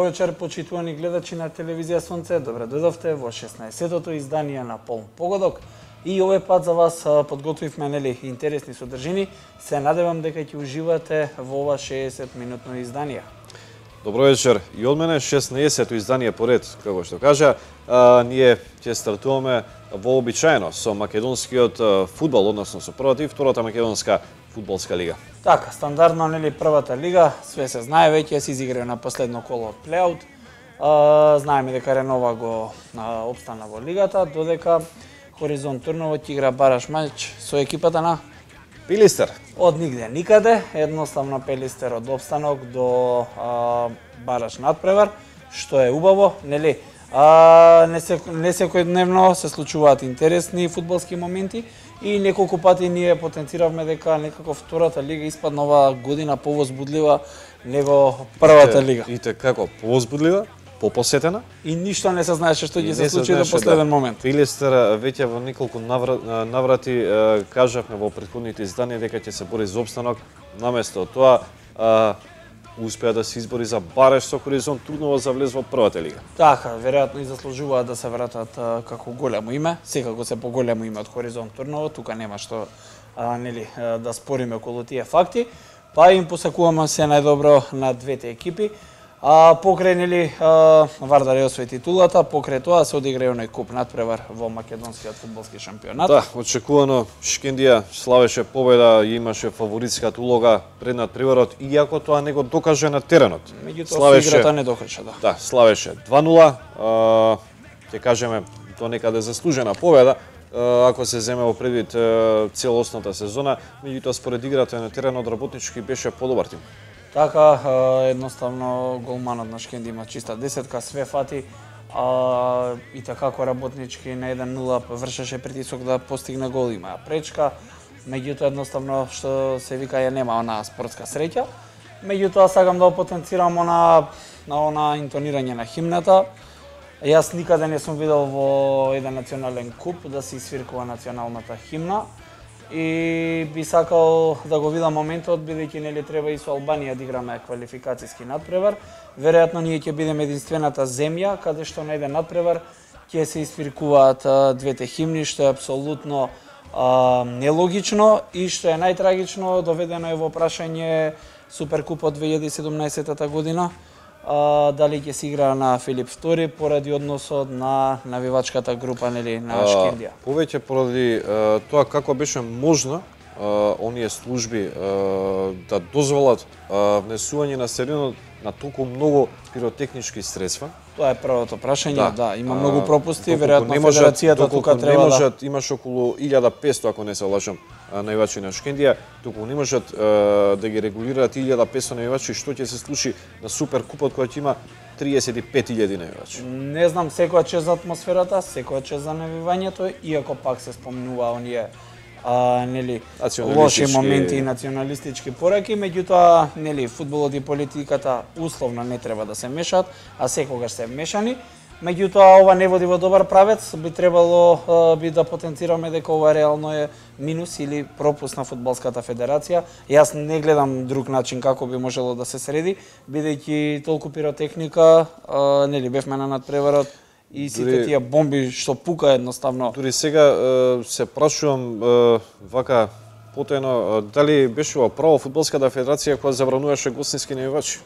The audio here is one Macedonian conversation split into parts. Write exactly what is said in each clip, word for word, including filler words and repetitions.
вечер, почитувани гледачи на телевизија Сонце. Добре дојдовте во шеснаесеттото издание на Полн погодок. И овој пат за вас подготвивме нели интересни содржини. Се надевам дека ќе уживате во ова шеесет минутно издание. Добро вечер и од мене, шеснаесетто издание поред, како што кажа. А, ние ќе стартуваме вообичаено со македонскиот фудбал, односно со првата и втората македонска фудбалска лига. Така, стандардно нели првата лига, све се знае, веќе се изиграа на последно коло од плейаут. Знаеме дека Ренова го а, обстана во лигата, додека Хоризонт Турново ќе игра бараш мач со екипата на Пилистер. Од нигде никаде, едноставно Пилистер од обстанок до а, бараш надпревар, што е убаво, нели? А, не, се, не секојдневно се случуваат интересни фудбалски моменти и неколку пати ние потенциравме дека некако втората лига испадна оваа година повозбудлива него првата лига. И те како повозбудлива, попосетена и ништо не се знаеше што ќе се случи до последен да. момент. Пилистер веќе во неколку наврати кажавме во претходните изданија дека ќе се бори за опстанок, наместо тоа а, успеа да се избори за бараш со Хоризонт Турново за влез во првата лига. Така, веројатно и заслужуваат да се вратат а, како големо име, секако се поголемо име од Хоризонт Турново, тука нема што а, нели да спориме околу тие факти, па им посакуваме се најдобро на двете екипи. А покрај нели Вардар ја освои титулата, покрај тоа се одигра оној куп надпревар во македонскиот фудбалски шампионат. Да, очекувано Шкендија славеше победа и имаше фаворитската улога пред надпреварот, иако тоа не го докаже на теренот. Меѓутоа играта не докаже, да. Да, славеше два нула, ќе кажеме тоа некаде заслужена победа, ако се земе во предвид целосната сезона, меѓутоа според играта на теренот Работнички беше подобар тим. Така, едноставно голманот на Шкенди има чиста десетка, све фати, а, и така како Работнички на еден нула вршеше притисок да постигне гол, има пречка, меѓутоа едноставно што се вика ја нема она спортска среќа. Меѓутоа сакам да потенцирам она на она интонирање на химната. Јас никаде не сум видел во еден национален куп да се свиркува националната химна. И би сакал да го видам моментот, бидејќи нели треба и со Албанија да играме квалификацијски надпревар. Веројатно ние ќе бидеме единствената земја каде што на еден надпревар ќе се испиркуваат двете химни, што е апсолутно а, нелогично и што е најтрагично, доведено е во прашање Суперкупот две илјади и седумнаесетта година. А, дали ќе се игра на Филип втори поради односот на навивачката група нели на Шкендија. Повеќе поради а, тоа како беше можно а, оние служби а, да дозволат а, внесување на теренот на толку многу пиротехнички средства. Тоа е првото прашање, да, да има а, многу пропусти, веројатно федерацијата тука треба не можат, да имаш околу илјада и петстотини, ако не се лажам, навивачи на Шкендија, туку не можат а, да ги регулираат илјада и петстотини навивачи, што ќе се случи на Суперкупот кој ќе има триесет и пет илјади навивачи. Не знам, секоја чест за атмосферата, секоја чест за навивањето, иако пак се спомнува оние а, нели лоши моменти и националистички пораки, меѓутоа нели фудбалот и политиката условно не треба да се мешаат, а секогаш се мешани. Меѓутоа ова не води во добар правец, би требало а, би да потенцираме дека ова реално е минус или пропуск на фудбалската федерација. Јас не гледам друг начин како би можело да се среди, бидејќи толку пиротехника, а, нели бевме на надпреварот и сите дури, тие бомби што пука едноставно. Дури сега е, се прашувам е, вака потено дали беше во право фудбалската федерација која забрануваше гостински навивачи.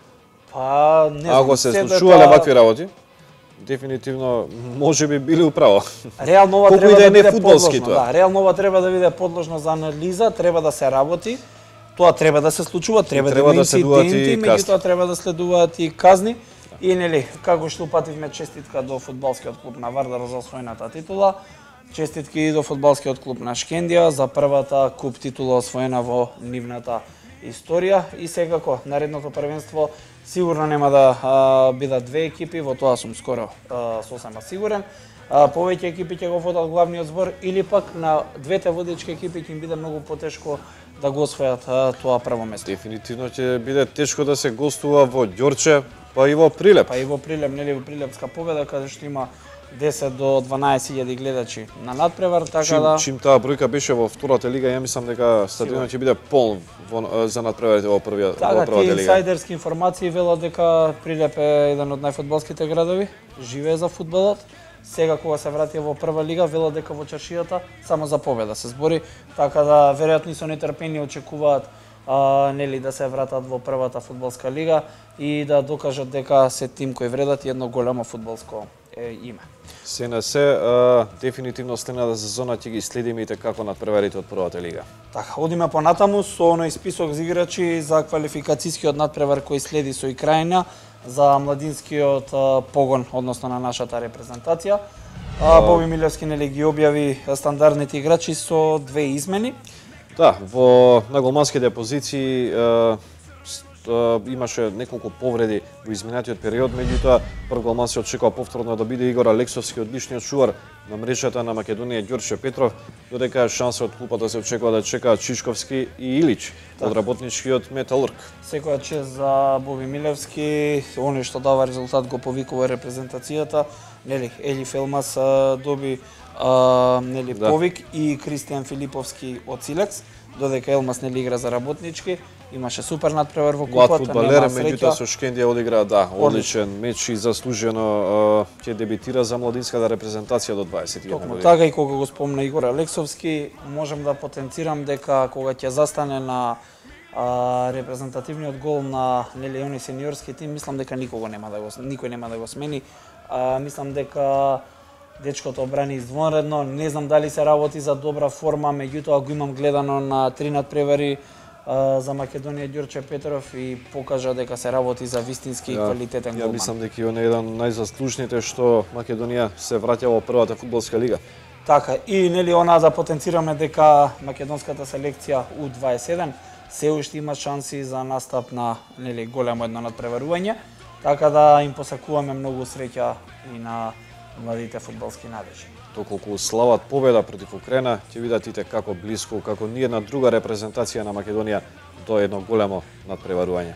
Па не знам. Ако се случувале вакви работи, дефинитивно може би били управо. Реално ова Колку треба да, да биде фудбалски подложно, да, реално ова треба да биде подложно за анализа, треба да се работи. Тоа треба да се случува, треба, треба да има инциденти, меѓутоа треба да следуваат и казни. И нели, како што упативме честитка до фудбалскиот клуб на Вардар за освоената титула, честитки и до фудбалскиот клуб на Шкендија за првата куп титула освоена во нивната историја. И секако, наредното првенство сигурно нема да а, бидат две екипи, во тоа сум скоро а, сосема сигурен. А, повеќе екипи ќе го водат главниот збор или пак на двете водички екипи ќе им биде многу потешко да го освојат а, тоа прво место. Дефинитивно ќе биде тешко да се гостува во Ѓорче, па и во Прилеп. Па и во Прилеп, нели во Прилепска победа, каде што има десет до дванаесет илјади гледачи на надпревар, така чим, да чим таа бројка беше во втората лига, ја мислам дека стадионот ќе биде полн во, за надпреварите во првиот така, во првата тие лига. инсайдерски информации велат дека Прилеп е еден од најфудбалските градови, живее за фудбалот. Сега кога се врати во прва лига, велат дека во чаршијата само за победа се збори, така да веројатно со нетрпение очекуваат а, нели да се вратат во првата фудбалска лига и да докажат дека се тим кој вредат едно големо фудбалско е, име. Се на се, а, дефинитивно следната сезона ќе ги следиме и како надпреварите од првата лига. Така, одиме понатаму со оној список за играчи за квалификацијскиот надпревар кој следи со Украина за младинскиот а, погон, односно на нашата репрезентација. А, Боби Милевски нели ги објави стандардните играчи со две измени. Да, во на голманските позиции е, имаше неколку повреди во изминатиот период, меѓутоа прв голман се очекува повторно да биде Игор Алексовски, одличниот чувар на мрежата на Македонија Ѓорче Петров, додека шанса од клупата се очекува да чекаат Чишковски и Илич од работничкиот Металург. Секоја чест за Боби Милевски, оној што дава резултат го повикува репрезентацијата, нели Елиф Елмас доби а, нели Да. повик и Кристијан Филиповски од Силекс, додека Елмас нели игра за работнички, имаше супер надпревар во Млад купата, фудбалер, нема меѓутоа среќа. со Шкендија одигра, да, одличен меч и заслужено е, ќе дебитира за младинската репрезентација до дваесет и една Токму година. така и кога го спомна Игор Алексовски, можам да потенцирам дека кога ќе застане на а, репрезентативниот гол на нели оној сениорски тим, мислам дека никого нема да го никој нема да го смени. А, мислам дека дечкото брани извонредно, не знам дали се работи за добра форма, меѓутоа го имам гледано на три надпревари а, за Македонија Ѓорче Петров и покажа дека се работи за вистински и квалитетен Ја голман. мислам дека и он е еден од најзаслужните што Македонија се враќа во првата фудбалска лига. Така, и нели она да потенцираме дека македонската селекција У дваесет и седум се уште има шанси за настап на нели големо едно надпреварување, така да им посакуваме многу среќа и на младите фудбалски надежи. Доколку слават победа против Украина, ќе видат ите како блиску, како ниедна друга репрезентација на Македонија до едно големо надпреварување.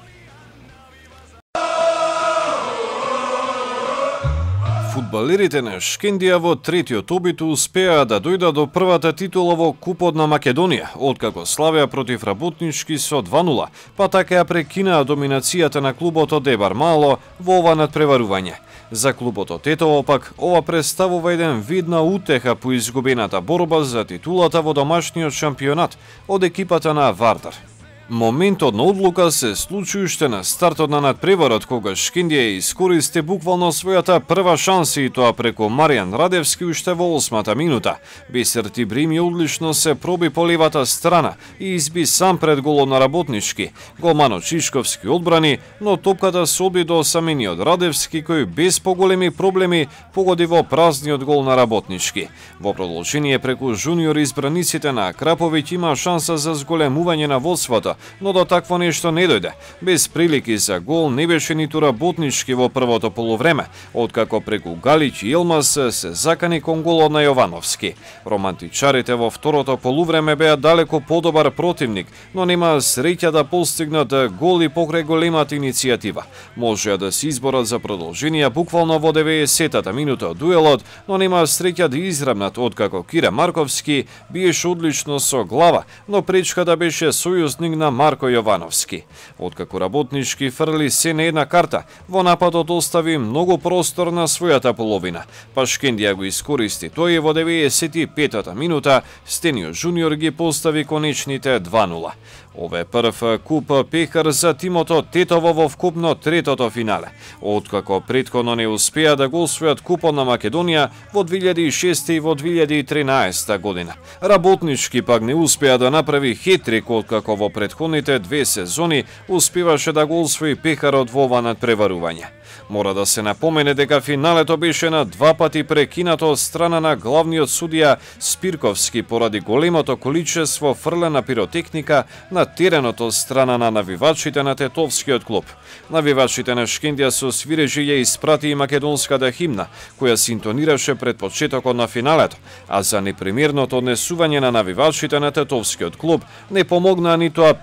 Фудбалерите на Шкендија во третиот обид успеа да дојдат до првата титула во Купот на Македонија, откако славеа против Работнички со два нула, па така ја прекинаа доминацијата на клубот од Ебар Мало во ова надпреварување. За клубот од Тетово пак ова представува еден вид на утеха по изгубената борба за титулата во домашниот шампионат од екипата на Вардар. Моментот на одлука се случи уште на стартот на надпреварот, кога Шкендија искористи буквално својата прва шанса и тоа преку Маријан Радевски уште во осмата минута. Бисер Тибрими одлично се проби по левата страна и изби сам пред голот на Работнички. Голманот Чишковски одбрани, но топката се одби до саминиот Радевски, кој без поголеми проблеми погоди во празниот гол на Работнички. Во продолжение преку жуниор избраниците на Краповиќ има шанса за зголемување на водството, но до такво нешто не дојде. Без прилики за гол не беше ниту Работнички во првото полувреме, откако преку Галич и Елмас се закани кон голот на Јовановски. Романтичарите во второто полувреме беа далеко подобар противник, но нема среќа да постигнат голи покрај големата иницијатива. Можеа да се изборат за продолжение буквално во деветдесетата минута од дуелот, но нема среќа да израмнат, откако Кире Марковски биеше одлично со глава, но пречката беше сојузник на Марко Јовановски. Откако Работнички фрли се на една карта, во нападот остави многу простор на својата половина, па Шкендија го искористи тој во деветдесет и петата минута, Стенио Жуниор ги постави конечните два нула. Ове прв куп пехар за тимото Тетово во вкупно третото финале, откако претходно не успеа да го освојат купот на Македонија во две илјади и шеста и во две илјади и тринаесета година. Работнички пак не успеа да направи хетрик, откако во претходните две сезони успеваше да го освои пехарот во ова надпреварување. Мора да се напомене дека финалето беше на два пати прекинато од страна на главниот судија Спирковски поради големото количество фрлена пиротехника на теренот од страна на навивачите на Тетовскиот клуб. Навивачите на Шкендија со свирежи ја испрати и македонската химна, која се интонираше пред почетокот на финалето, а за непремерното однесување на навивачите на Тетовскиот клуб не помогнаа ниту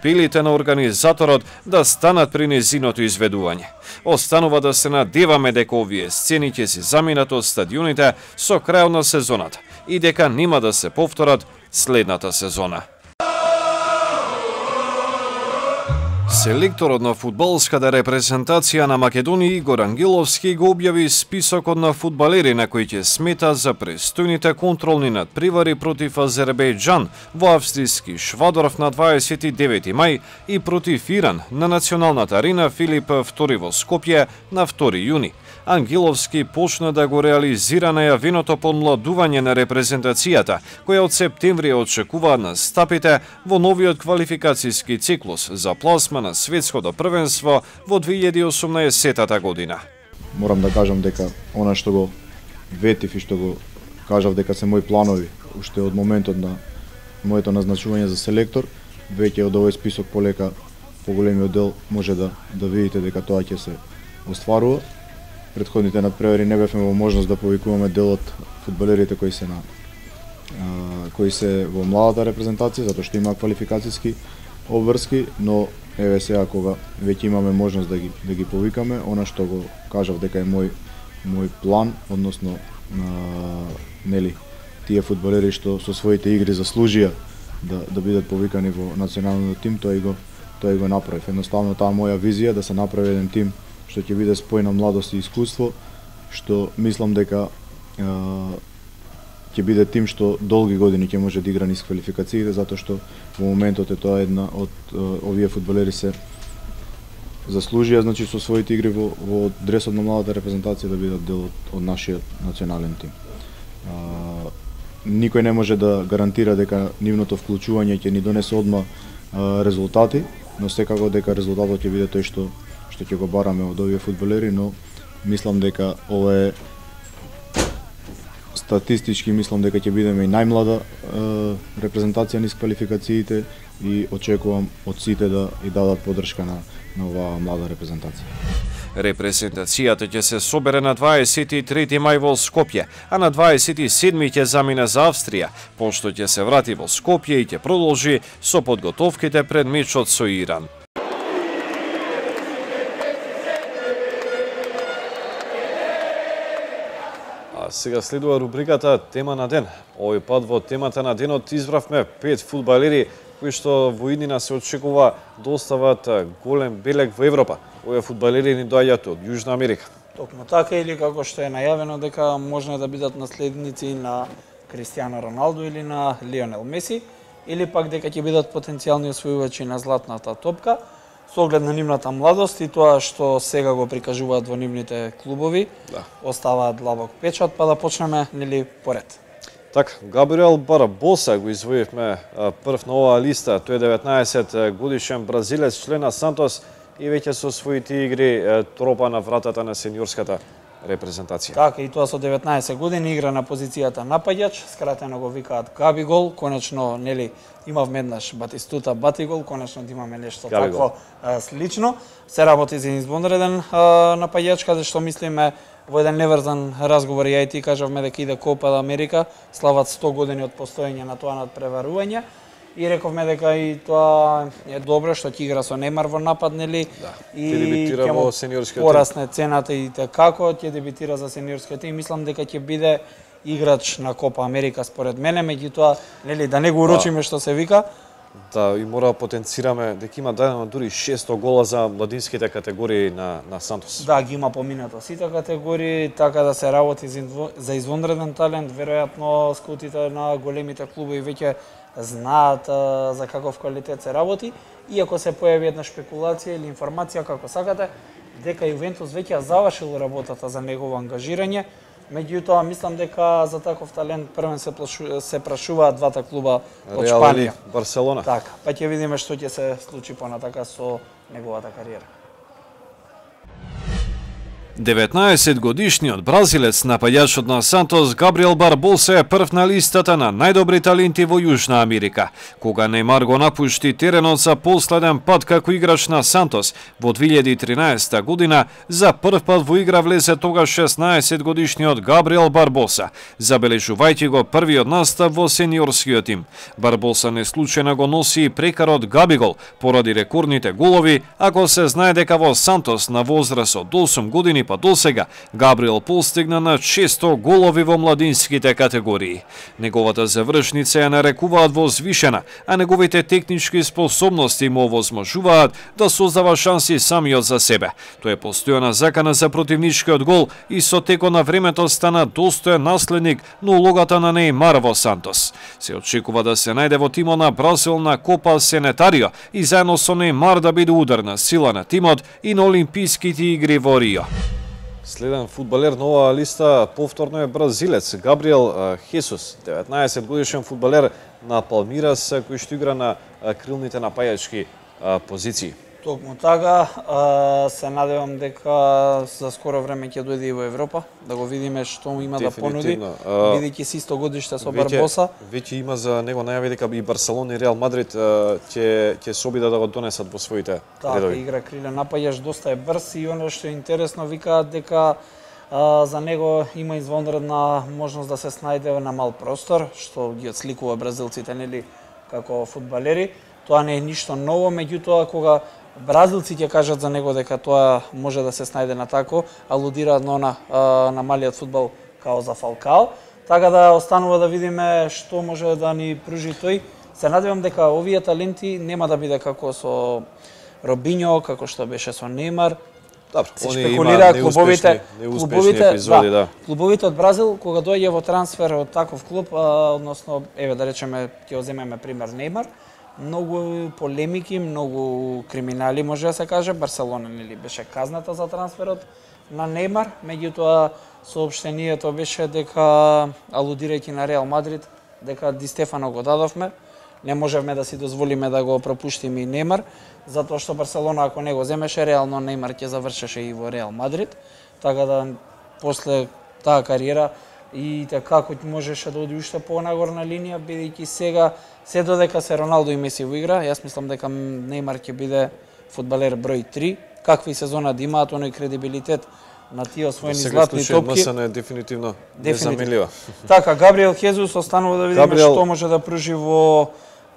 апелите на организаторот да станат при незиното изведување. Останува да се надеваме дека овие сцени ќе се заминат од стадионите со крајот на сезоната и дека нема да се повторат следната сезона. Селекторот на фудбалската репрезентација на Македонија Игор Ангеловски го објави списокот на фудбалери на кои ќе смета за престојните контролни надпревари против Азербејџан во австријски Швадорф на дваесет и девети мај и против Иран на националната арена Филип втори во Скопје на втори јуни. Ангеловски почна да го реализира најавеното подмладување на репрезентацијата, која од септември очекува настапите во новиот квалификацијски циклус за пласма на светското првенство во две илјади и осумнаесета година. Морам да кажам дека она што го ветив и што го кажав дека се мои планови уште од моментот на моето назначување за селектор, веќе од овој список полека поголемиот дел може да да видите дека тоа ќе се остварува. Претходните надпревари не бевме во можност да повикуваме дел од фудбалерите кои се на а, кои се во младата репрезентација, затоа што има квалификацијски обврски, но еве сега кога веќе имаме можност да ги да ги повикаме, она што го кажав дека е мој мој план, односно а, нели тие фудбалери што со своите игри заслужија да да бидат повикани во националниот тим, тоа и го тоа и го направив. Едноставно таа моја визија да се направи еден тим што ќе биде спојна младост и искуство, што мислам дека ќе биде тим што долги години ќе може да игра низ квалификациите, затоа што во моментот е тоа една од овие фудбалери се заслужија, значи со своите игри во, во дресот на младата репрезентација да бидат дел од, од нашиот национален тим. А, никој не може да гарантира дека нивното вклучување ќе ни донесе одма а, резултати, но секако дека резултатот ќе биде тој што што ќе го бараме од овие фудбалери, но мислам дека ова е статистички, мислам дека ќе бидеме и најмлада е, репрезентација низ квалификациите и очекувам од сите да и дадат поддршка на, на оваа млада репрезентација. Репрезентацијата ќе се собере на дваесет и трети мај во Скопје, а на дваесет и седми ќе замине за Австрија, пошто ќе се врати во Скопје и ќе продолжи со подготовките пред мечот со Иран. Сега следува рубриката Тема на ден. Овој пат во темата на денот избравме пет фудбалери кои што во иднина се очекува да остават голем белег во Европа. Овие фудбалери ни доаѓаат од Јужна Америка. Токму така, или како што е најавено дека може да бидат наследници на Кристијано Роналдо или на Лионел Меси, или пак дека ќе бидат потенцијални освојувачи на златната топка, со оглед на нивната младост и тоа што сега го прикажуваат во нивните клубови, да. Оставаат длабок печат, па да почнеме нели поред. Така, Габриел Барбоса го извоивме прв на оваа листа. Тој е деветнаесет годишен бразилец, член на Сантос и веќе со своите игри тропа на вратата на сениорската репрезентација. Така, и тоа со деветнаесет години игра на позицијата напаѓач, скратено го викаат Габигол, конечно, нели, имав еднаш Батистута Батигол, конечно да имаме нешто такво а, слично. Се работи за извонреден напаѓач, каде што мислиме во еден неврзан разговор ја и ти кажавме дека иде Копа Америка, слават сто години од постоење на тоа надпреварување. И рековме дека и тоа е добро што ќе игра со Неймар во напад, нели? Да. И ќе дебитира во сениорскиот тим. Порасне цената и како ќе дебитира за сениорскиот тим. Мислам дека ќе биде играч на Копа Америка според мене, меѓутоа, нели, да не го урочиме што се вика. Да, и мора да потенцираме дека има дадено дури шесто гола за младинските категории на на Сантос. Да, ги има поминато сите категории, така да се работи за извонреден талент, веројатно скаутите на големите клубови веќе знаат а, за каков квалитет се работи, иако се појави една шпекулација или информација како сакате дека Јувентус веќе завршил работата за негово ангажирање. Меѓутоа, мислам дека за таков талент првен се, плашу, се прашуваат двата клуба од Реал Шпанија. или Барселона. Така, па ќе видиме што ќе се случи понатака со неговата кариера. деветнаесет годишниот бразилец напаѓачот на Сантос Габриел Барбоса е прв на листата на најдобри таленти во Јужна Америка. Кога Нејмар го напушти теренот за последен пат како играч на Сантос во две илјади и тринаесетта година, за прв пат во игра влезе тогаш шеснаесет годишниот Габриел Барбоса, забележувајќи го првиот настап во сениорскиот тим. Барбоса не случајно го носи и прекарот Габигол поради рекордните голови, ако се знае дека во Сантос на возраст од осум години па досега Габриел постигна на шесто голови во младинските категории. Неговата завршница ја нарекуваат возвишена, а неговите технички способности му овозможуваат да создава шанси самиот за себе. Тој е постојана закана за противничкиот гол и со текот на времето стана достоен наследник на улогата на Нејмар во Сантос. Се очекува да се најде во тимот на Бразил на Копа Сенетарио и заедно со Нејмар да биде ударна сила на тимот и на Олимписките игри во Рио. Следен фудбалер на оваа листа повторно е бразилец Габриел Хесус, деветнаесет годишен фудбалер на Палмирас кој што игра на крилните напајачки позиции. Токму така, се надевам дека за скоро време ќе дојде и во Европа, да го видиме што има да понуди, бидејќи си исто годиште со Барбоса. Веќе има за него најави дека и Барселона и Реал Мадрид ќе ќе се обидат да го донесат во своите редови. Така, игра криле напаѓач, доста е брз и оно што е интересно, викаат дека а, за него има извонредна можност да се снајде на мал простор, што ги отсликува бразилците, нели, како фудбалери. Тоа не е ништо ново, меѓутоа кога бразилци ќе кажат за него дека тоа може да се снајде на тако, алудираат на она на малиот фудбал као за Фалкао, така да останува да видиме што може да ни пружи тој. Се надевам дека овие таленти нема да биде како со Робиньо, како што беше со Нејмар. Добро, се они шпекулира има клубовите, неуспешни клубовите, епизоди, да. да. Клубовите од Бразил кога доаѓа во трансфер од таков клуб, а, односно еве да речеме ќе земеме пример Нејмар, многу полемики, многу криминали може да се каже. Барселона нели беше казната за трансферот на Нејмар, меѓутоа соопштението беше дека, алудирајќи на Реал Мадрид, дека Ди Стефано го дадовме, не можевме да си дозволиме да го пропуштиме и Нејмар, затоа што Барселона ако не го земеше, реално Нејмар ќе завршеше и во Реал Мадрид, така да после таа кариера и така како можеше да оди уште понагорна линија, бидејќи сега се додека се Роналдо и Меси во игра, јас мислам дека Нејмар ќе биде фудбалер број три, какви сезона да имаат оној кредибилитет на тие освоени златни топки. Сега случај дефинитивно незаменлива. Така, Габриел Хезус останува да видиме Габриел... што може да пружи во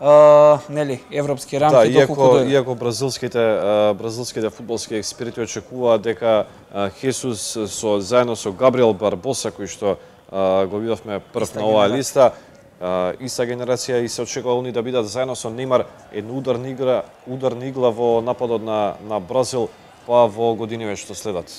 Uh, нели европски рамки, да, иако, доколку иако бразилските uh, бразилските фудбалски експерти очекуваат дека uh, Хесус со заедно со Габриел Барбоса кој што uh, го видовме прв на оваа листа, uh, иста генерација и се очекува они да бидат заедно со Нејмар една ударна игра, ударна игла во нападот на на Бразил па во годиниве што следат.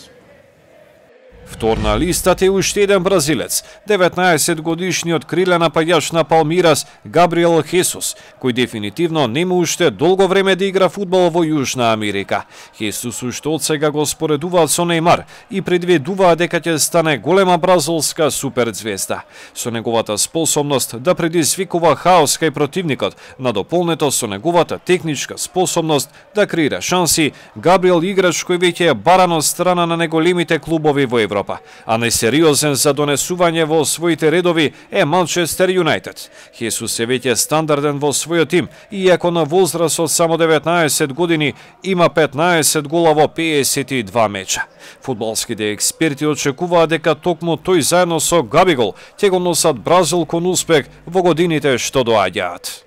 Втор на листата е уште еден бразилец, деветнаесет годишниот крилен напаѓач на Палмирас Габриел Хесус, кој дефинитивно нема уште долго време да игра фудбал во Јужна Америка. Хесус уште од сега го споредуваат со Нејмар и предвидуваат дека ќе стане голема бразилска суперзвезда. Со неговата способност да предизвикува хаос кај противникот, надополнето со неговата техничка способност да креира шанси, Габриел играч кој веќе е баран од страна на неголемите клубови во Европа. А најсериозен за донесување во своите редови е Манчестер Юнајтед. Хесус е веќе стандарден во својот тим, иако на возраст од само деветнаесет години има петнаесет гола во педесет и два меча. Фудбалските експерти очекуваат дека токму тој заедно со Габигол ќе го носат Бразил кон успех во годините што доаѓаат.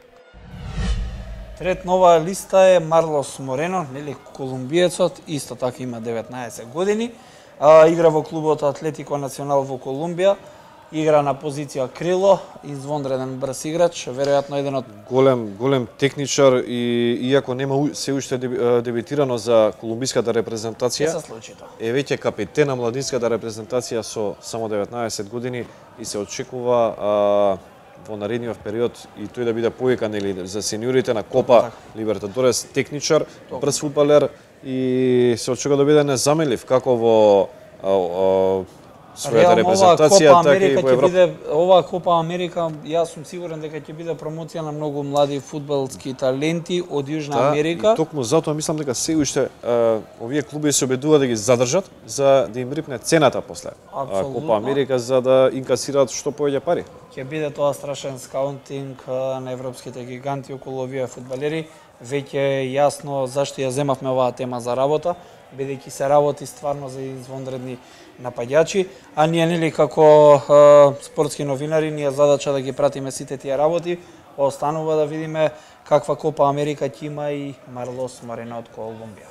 Трет нова листа е Марлос Морено, нели колумбиецот, исто така има деветнаесет години. А, игра во клубот Атлетико Национал во Колумбија, игра на позиција крило, извонреден брз играч, веројатно еден од голем голем техничар и иако нема се уште дебитирано за колумбиската репрезентација, се случи тоа. Е веќе капитен на младинската репрезентација со само деветнаесет години и се очекува а, во наредниот период и тој да биде повикан или за сениорите на Копа Либертадорес, техничар, брз фудбалер и се очекува да биде незаменлив како во а, а, својата репрезентација, Копа така и Америка во ќе Европа. биде, ова Копа Америка, јас сум сигурен дека ќе биде промоција на многу млади фудбалски таленти од Јужна Да, Америка. и токму затоа мислам дека се уште а, овие клуби се обидуваат да ги задржат за да им рипне цената после а, Апсолутно. Копа Америка за да инкасираат што повеќе пари. Ќе биде тоа страшен скаунтинг а, на европските гиганти околу овие фудбалери. Веќе е јасно зашто ја земавме оваа тема за работа, бидејќи се работи стварно за извонредни напаѓачи, а ние нели како а, спортски новинари ние задача да ги пратиме сите тие работи, останува да видиме каква Копа Америка ќе има и Марлос Морено од Колумбија.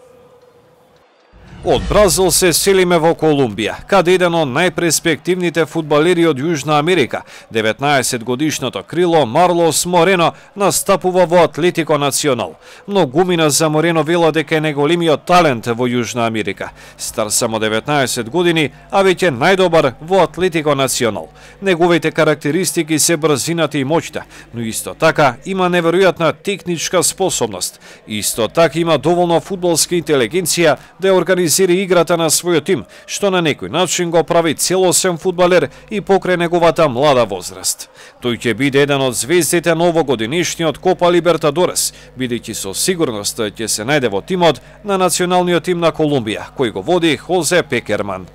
Од Бразил се селиме во Колумбија, каде еден од најперспективните фудбалери од Јужна Америка, деветнаесет годишното крило Марлос Морено, настапува во Атлетико Национал. Многумина за Морено вела дека е најголемиот талент во Јужна Америка. Стар само деветнаесет години, а веќе најдобар во Атлетико Национал. Неговите карактеристики се брзината и моќта, но исто така има неверојатна техничка способност. Исто така има доволно фудбалска интелигенција да ја организира играта на својот тим, што на некој начин го прави целосен фудбалер и покрај неговата млада возраст. Тој ќе биде еден од звездите на овогодинешниот Копа Либертадорес, бидејќи со сигурност ќе се најде во тимот на националниот тим на Колумбија, кој го води Хозе Пекерман.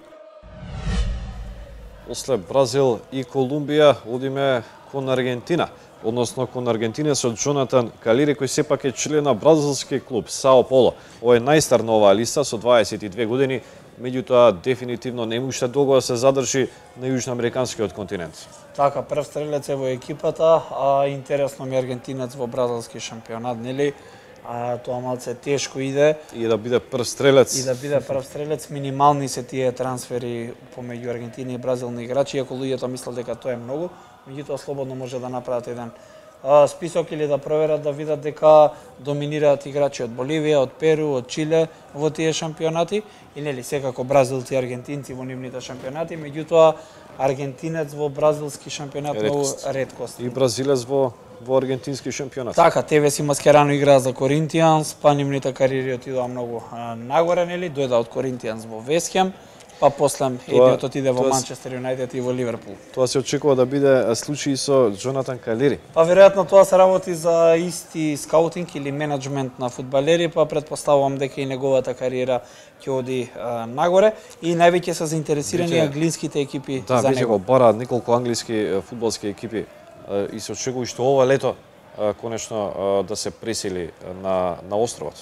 После Бразил и Колумбија одиме кон Аргентина, односно кон аргентинецот Джонатан Калери, кој сепак е член на бразилски клуб Сао Поло. Овој е најстар на оваа листа со дваесет и две години, меѓутоа дефинитивно не уште долго да се задржи на јужноамериканскиот континент. Така, прв стрелец е во екипата, а интересно ми аргентинец во бразилски шампионат, нели? А тоа малце тешко иде. И да биде прв стрелец. И да биде прв стрелец, минимални се тие трансфери помеѓу Аргентина и Бразил на играчи, иако луѓето мислат дека тоа е многу, меѓутоа слободно може да направат еден а, список или да проверат да видат дека доминираат играчи од Боливија, од Перу, од Чиле во тие шампионати, и нели секако бразилци и аргентинци во нивните шампионати, меѓутоа аргентинец во бразилски шампионат многу редкост. И бразилец во во аргентински шампионат. Така, Тевес и Маскерано играа за Коринтијанс, па нивните кариери отидоа многу а, нагоре, нели, дојда од Коринтијанс во Вестхем, па после едниот отиде во Манчестер Юнајтед и во Ливерпул. Тоа се очекува да биде случај со Джонатан Калери. Па веројатно тоа се работи за исти скаутинг или менеджмент на фудбалери, па претпоставувам дека и неговата кариера ќе оди а, нагоре и највеќе се заинтересирани Веќе, англиските екипи да, за веќе него. го бараат неколку англиски фудбалски екипи и се очекува што ова лето конечно да се пресели на на островот.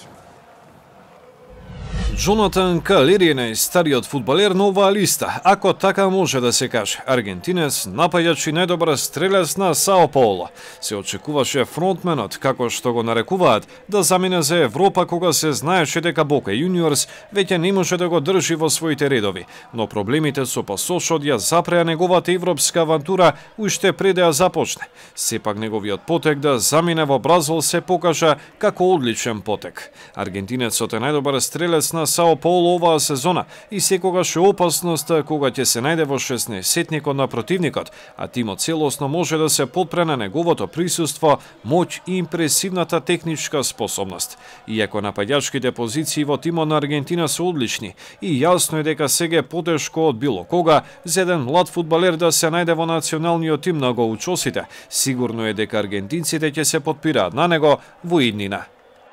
Джонатан Калери е најстариот фудбалер на оваа листа, ако така може да се каже. Аргентинец, напаѓач и најдобар стрелец на Сао Пауло. Се очекуваше фронтменот, како што го нарекуваат, да замине за Европа кога се знаеше дека Бока Јуниорс веќе не може да го држи во своите редови, но проблемите со пасошот ја запреа неговата европска авантура уште пред да ја започне. Сепак неговиот потек да замине во Бразил се покажа како одличен потек. Аргентинецот е најдобар стрелец на Сао Пауло оваа сезона и секогаш е опасност кога ќе се најде во шеснаесетникот на противникот, а тимот целосно може да се потпре на неговото присуство, моќ и импресивната техничка способност. Иако напаѓачките позиции во тимот на Аргентина се одлични и јасно е дека сега е потешко од било кога за еден млад фудбалер да се најде во националниот тим на гоучосите, сигурно е дека аргентинците ќе се потпираат на него во иднина.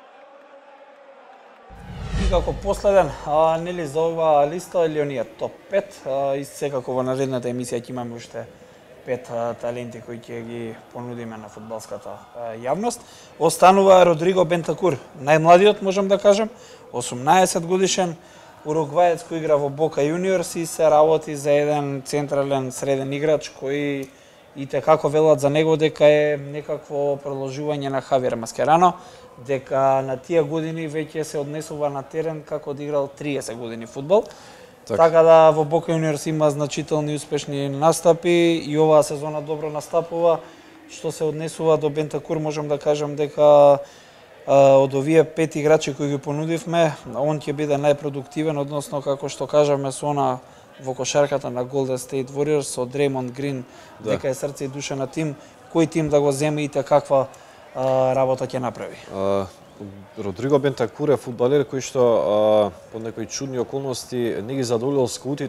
И како последен, а, нели за оваа листа или оние топ пет, а, и секако во наредната емисија ќе имаме уште пет а, таленти кои ќе ги понудиме на фудбалската а, јавност. Останува Родриго Бентакур, најмладиот можам да кажем, осумнаесет годишен уругваец кој игра во Бока Јуниорс и се работи за еден централен среден играч кој и те како велат за него дека е некакво продолжување на Хавиер Маскерано, дека на тие години веќе се однесува на терен како да играл триесет години фудбал. Так. Така да во Бока Јуниорс има значителни успешни настапи и оваа сезона добро настапува. Што се однесува до Бентакур, можам да кажам дека а, од овие пет играчи кои ги понудивме, он ќе биде најпродуктивен, односно како што кажаме со она во кошарката на Golden State Warriors со Дреймонд Грин, да. Дека е срце и душа на тим, кој тим да го земе и те каква а, работа ќе направи. А, Родриго Бентакур е фудбалер кој што а, по некои чудни околности не ги задоволил скаутите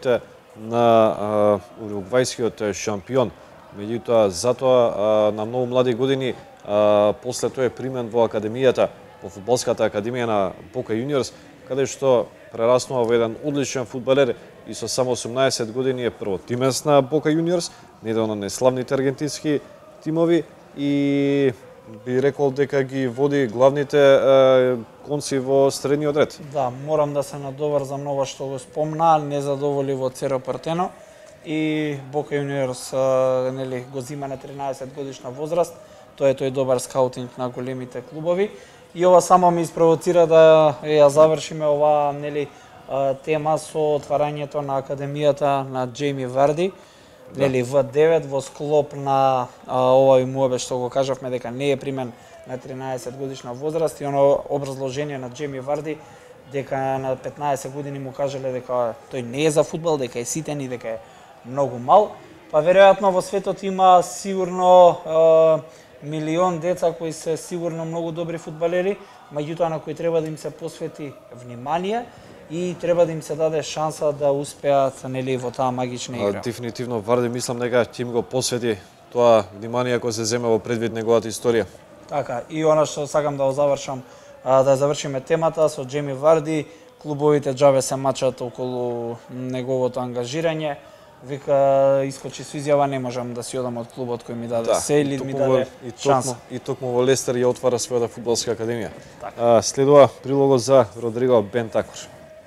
на уругвајскиот шампион. Меѓутоа, затоа на многу млади години, после тоа е примен во академијата, во фудбалската академија на Бока Јуниорс, каде што прераснува во еден одличен фудбалер и со само осумнаесет години е првотимец на Бока Јуниорс, недавно неславните аргентински тимови, и би рекол дека ги води главните е, конци во средниот ред. Да, морам да се надоврзам на ова што го спомна, не задоволи во Церо Партено и Бока Јуниорс нели го зима на тринаесет годишна возраст. Тоа е тој добар скаутинг на големите клубови и ова само ми испровоцира да ја завршиме оваа нели тема со отварањето на академијата на Джейми Варди. Да. Нели в девет во склоп на овој муабе што го кажавме дека не е примен на тринаесет годишна возраст и оно образложение на Джейми Варди дека на петнаесет години му кажале дека тој не е за фудбал, дека е ситен и дека е многу мал. Па веројатно во светот има сигурно е, милион деца кои се сигурно многу добри фудбалери, меѓутоа на кои треба да им се посвети внимание и треба да им се даде шанса да успеат нели во таа магична игра. Дефинитивно Варди мислам дека ќе им го посвети тоа внимание кога се земе во предвид неговата историја. Така, и она што сакам да го завршам, да завршиме темата со Джейми Варди, клубовите џабе се мачат околу неговото ангажирање. Вика, искочи со изјава, не можам да си одам од клубот кој ми даде да, се или ми даде и шанса. И токму во Лестер ја отвара својата фудбалска академија. А, следува прилогот за Родриго Бентакур.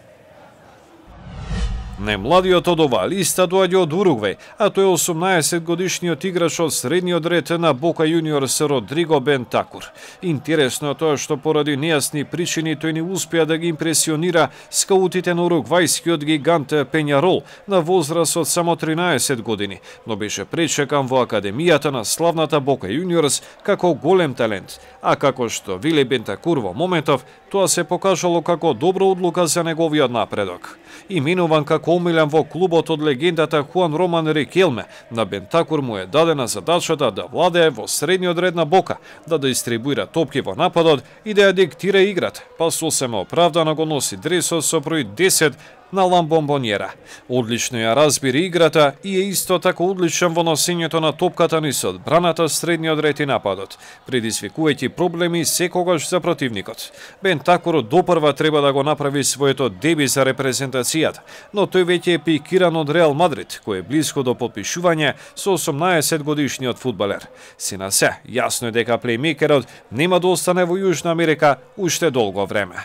Најмладиот од оваа листа доаѓа од Уругвај, а тој е осумнаесет годишниот играч од средниот ред на Бока Јуниорс Родриго Бентакур. Интересно е тоа што поради нејасни причини тој не успеа да ги импресионира скаутите на уругвајскиот гигант Пењарол на возраст од само тринаесет години, но беше пречекан во академијата на славната Бока Јуниорс како голем талент. А како што вели Бентакур во моментов, тоа се покажало како добра одлука за неговиот напредок. Именуван како омилен во клубот од легендата Хуан Роман Рикелме, на Бентакур му е дадена задачата да владее во средниот ред на Бока, да дистрибуира топки во нападот и да ја диктира играта, па сосема оправдано го носи дресот со број десет на Ламбомбонјера. Одлично ја разбира играта и е исто така одличен во носењето на топката низ одбраната, средниот ред и нападот, предизвикувајќи проблеми секогаш за противникот. Бентакур допрва треба да го направи своето деби за репрезентацијата, но тој веќе е пикиран од Реал Мадрид, кој е близко до потпишување со осумнаесет годишниот фудбалер. Се на се, јасно е дека плеймейкерот нема да остане во Јужна Америка уште долго време.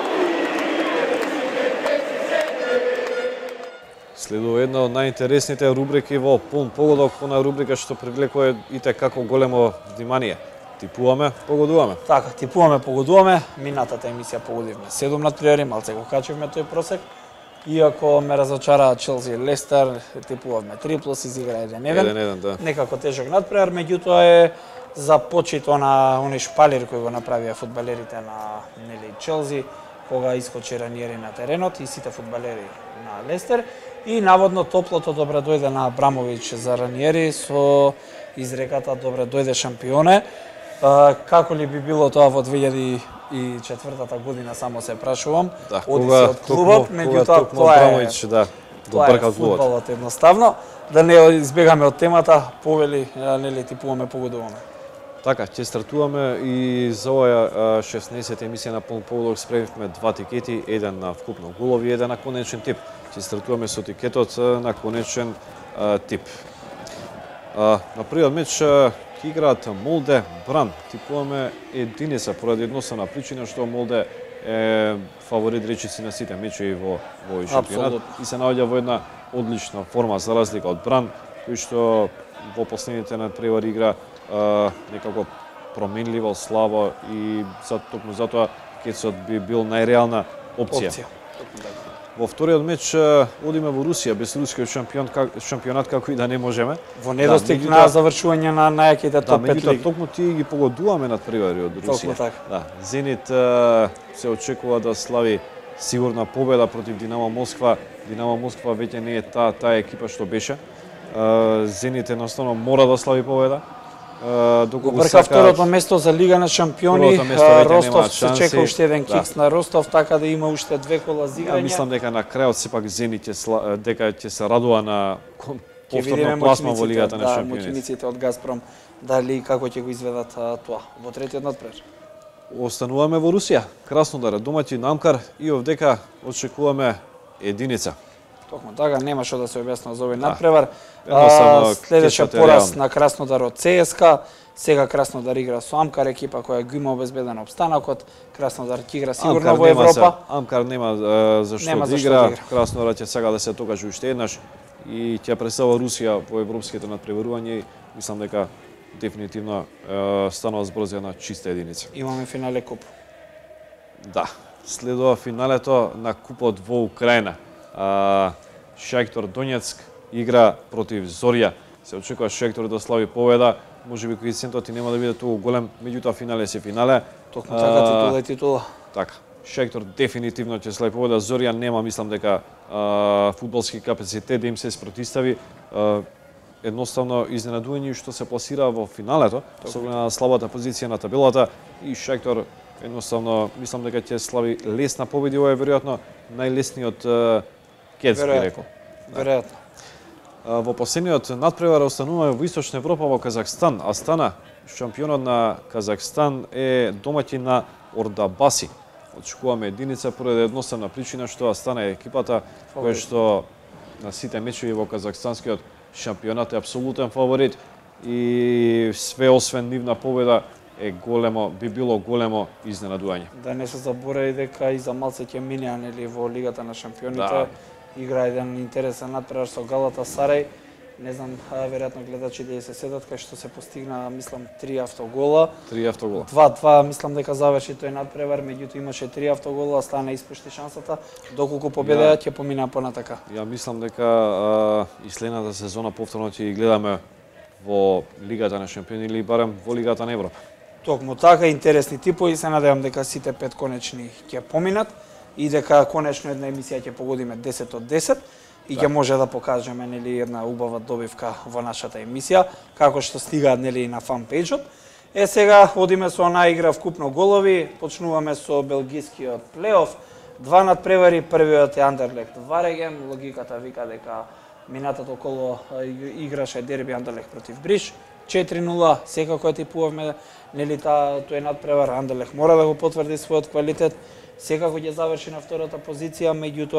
Следува една од најинтересните рубрики во Полн погодок, она рубрика што привлекува и како големо внимание. Типуваме, погодуваме. Така, типуваме, погодуваме. Минатата емисија погодивме седум на триори, малце го качивме тој просек. Иако ме разочараа Челси и Лестер, типувавме три плюс изигра еден еден. Да. Некако тежок надпревар, меѓутоа е за почит на оној шпалир кој го направија фудбалерите на нели Челси, кога искочи Раниери на теренот и сите фудбалери на Лестер. И наводно топлото добре дојде на Абрамовиќ за Раниери со изреката добре дојде шампионе. Како ли би било тоа во две илјади и четвртата година, само се прашувам. Да, оди се од клубот, меѓутоа тоа е да, тоа е фудбалот едноставно. Да не избегаме од темата, повели нели типуваме, погодуваме. Така, ќе стартуваме и за оваа шеснаесета емисија на Полн погодок спремивме два тикети, еден на вкупно голови и еден на конечен тип. Ќе стартуваме со тикетот на конечен а, тип. А, на првиот меч ќе играат Молде Бран. Типуваме единица поради едноставна причина што Молде е фаворит речиси на сите мечеви во овој шампионат и се наоѓа во една одлична форма за разлика од Бран, кој што во последните надпревари игра а, некако променливо, слабо и за токму затоа кецот би бил најреална опција. опција. Во вториот меч одиме во Русија без рускиот шампион, шампионат како и да не можеме. Во недостиг да, на завршување на најаките топ пет лиги. Да, токму тие ги погодуваме надпревари од Русија. Така. Да, Зенит се очекува да слави сигурна победа против Динамо Москва. Динамо Москва веќе не е таа таа екипа што беше. Зенит едноставно мора да слави победа. доколку Брка второто место за Лига на шампиони. Ростов се чека уште еден кикс на Ростов, така да има уште две кола за играње. Ја мислам дека на крајот сепак Зенит ќе дека ќе се радува на повторно пласма во Лигата на шампионите. Да, моќениците од Газпром, дали и како ќе го изведат тоа во третиот надпревар. Остануваме во Русија. Краснодар домаќин Амкар и овдека очекуваме единица. Токму така, нема што да се објасна за овој надпревар. Едноставно Следеше пораз на Краснодар од ЦСКА. Сега Краснодар игра со Амкар, екипа која го има обезбеден обстанокот. Краснодар ќе игра сигурно во Европа. Амкар нема зашто да игра. Краснодар ќе сега да се докаже уште еднаш и ќе представува Русија во европските надпреварувања. Мислам дека дефинитивно станува збор за една чиста единица. Имаме финале куп. Да, следува финалето на купот во Украина. Шахтор Донецк игра против Зорја. Се очекува Шахтор да слави победа. Можеби коефициентот нема да биде толку голем, меѓутоа финале се финале. Токму така, титула и титула. Така. Шахтор дефинитивно ќе слави победа. Зорја нема, мислам дека а, фудбалски капацитет да им се спротистави. А, едноставно изненадување што се пласира во финалето, со оглед на слабата позиција на табелата и Шахтор едноставно мислам дека ќе слави лесна победа, ова е веројатно најлесниот кец би рекол. Веројатно. Во последниот надпревар остануваме во Источна Европа во Казахстан. Астана, шампионот на Казахстан, е домаќин на Ордабаси. Очекуваме единица поради едноставна причина што Астана е екипата која што на сите мечеви во казахстанскиот шампионат е апсолутен фаворит и све освен нивна победа е големо, би било големо изненадување. Да не се заборави дека и за малце ќе минеа нели во Лигата на шампионите. Да. Игра еден интересен надпревар со Галатасарај. Не знам, веројатно гледачите се седат кај што се постигна, мислам, три автогола. Три автогола. два-два, мислам дека заврши тој надпревар, меѓутоа имаше три автогола, стана испушти шансата, доколку победеа ќе поминаа понатака. Ја мислам дека а, и следната сезона повторно ќе ги гледаме во Лигата на шампиони или барем во Лигата на Европа. Токму така, интересни типови, се надевам дека сите пет конечни ќе поминат и дека конечно една емисија ќе погодиме десет од десет и ќе може да покажеме нели една убава добивка во нашата емисија, како што стигаат нели на фан пејџот. Е сега одиме со онаа игра вкупно голови, почнуваме со белгискиот плейоф. Два надпревари, првиот е Андерлехт Вареген, логиката вика дека минатото коло играше дерби Андерлехт против Бриш. четири нула, секако е типувавме нели таа тој надпревар, Андерлехт мора да го потврди својот квалитет. Секако ќе заврши на втората позиција,